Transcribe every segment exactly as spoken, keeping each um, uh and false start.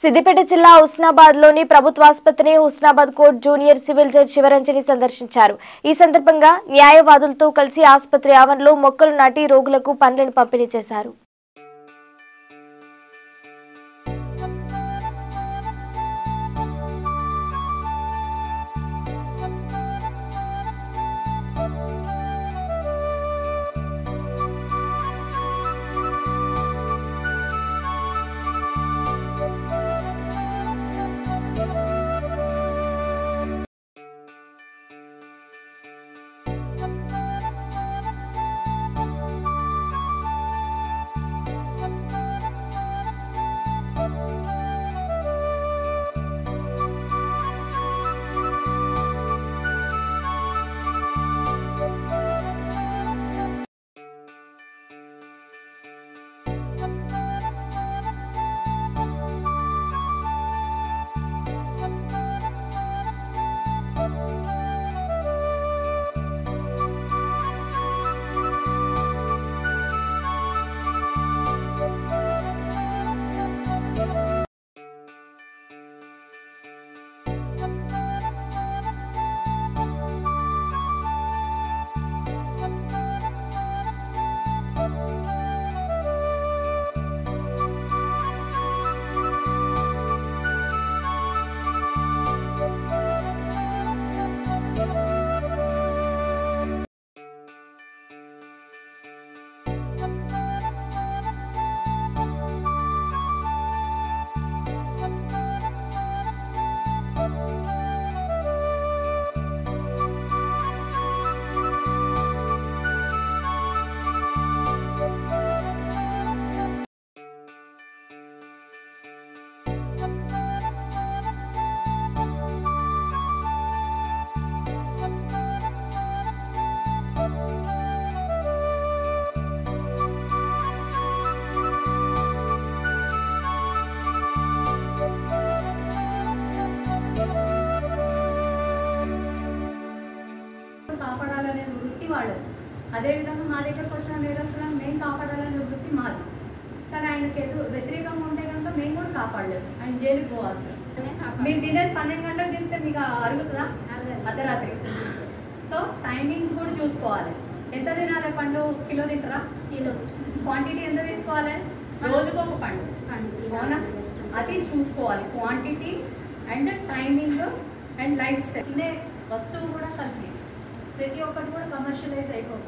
సిద్దిపేట జిల్లా హుస్నాబాద్ లోని ప్రభుత్వ ఆసుపత్రిని Husnabad court junior civil judge Sivaranjani సందర్శించారు. ఈ సందర్భంగా న్యాయవాదులతో కలిసి ఆసుపత్రి ఆవరణలో మొక్కలు నాటి రోగులకు పండ్లను పంపిణీ చేశారు. అదే విధంగా మా దగ్గరకు వచ్చిన నేరస్తులను మేము కాపాడాలనే వృత్తి మాది. కానీ ఆయనకి ఎదు వ్యతిరేకంగా ఉంటే కనుక మేము కూడా కాపాడలేము. ఆయన జైలుకి పోవాల్సి మీరు తినేది పన్నెండు గంటలకు తింటే మీకు అరుగుతుందా అర్ధరాత్రి? సో టైమింగ్స్ కూడా చూసుకోవాలి. ఎంత తినాలి పండు? కిలో తింటారా? కిలో. క్వాంటిటీ ఎంత తీసుకోవాలి? రోజుకు ఒక పండు అవునా? అది చూసుకోవాలి. Quantity and timing and lifestyle. తినే వస్తువు కూడా కలిపి ప్రతి ఒక్కటి కూడా కమర్షియలైజ్ అయిపోతుంది.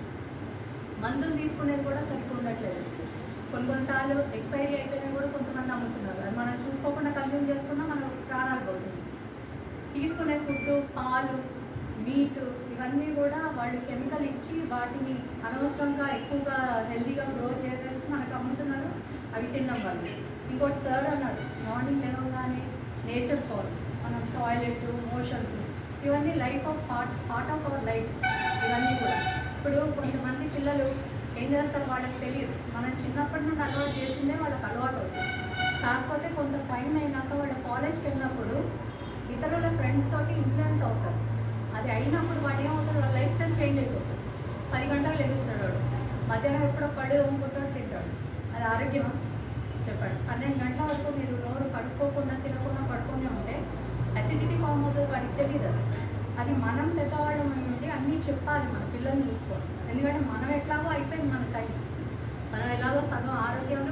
మందులు తీసుకునేది కూడా సరిగ్గా ఉండట్లేదు. కొన్ని కొన్నిసార్లు ఎక్స్పైరీ అయిపోయినా కూడా కొంతమంది అమ్ముతున్నారు. అది మనం చూసుకోకుండా కన్జ్యూమ్ చేసుకున్నా మన ప్రాణాలు పోతుంది. తీసుకునే ఫుడ్, పాలు, మీట్ ఇవన్నీ కూడా వాళ్ళు కెమికల్ ఇచ్చి వాటిని అనవసరంగా ఎక్కువగా హెల్తీగా గ్రో చేసేసి మనకు అమ్ముతున్నారు. అవి తినడం వల్ల. ఇంకోటి సార్ అన్నారు, మార్నింగ్ లేవగానే నేచర్ కాల్, మనం టాయిలెట్, మోషన్స్ ఇవన్నీ life of part part of our life. ఇవన్నీ కూడా ఇప్పుడు కొంతమంది పిల్లలు ఏం చేస్తారు వాళ్ళకి తెలియదు. మనం చిన్నప్పటి నుండి అలవాటు చేసిందే వాళ్ళకి అలవాటు అవుతుంది. కాకపోతే కొంత టైం అయినాక వాళ్ళ కాలేజ్కి వెళ్ళినప్పుడు ఇతరుల ఫ్రెండ్స్ తోటి ఇన్ఫ్లుయెన్స్ అవుతారు. అది అయినప్పుడు వాడు ఏమవుతుంది, వాళ్ళ లైఫ్ స్టైల్ చేంజ్ అయిపోతుంది. పది గంటలకు లెగుస్తాడు వాడు, మధ్యాహ్నం ఎప్పుడో పడు ఉంకుంటాడు, తింటాడు. అది ఆరోగ్యమా చెప్పండి? పన్నెండు గంటల వరకు మీరు నోరు కడుక్కోకుండా తినకుండా పడుకొని ఉంటే అసిడిటీ ఫామ్ అవుతుంది. వాడికి తెలియదు. అది మనం పెద్దవాళ్ళం నుండి అన్నీ చెప్పాలి మన పిల్లల్ని చూసుకోవాలి. ఎందుకంటే మనం ఎట్లాగో అయిపోయింది మన టైం. మనం ఎలాగో సగం ఆరోగ్యం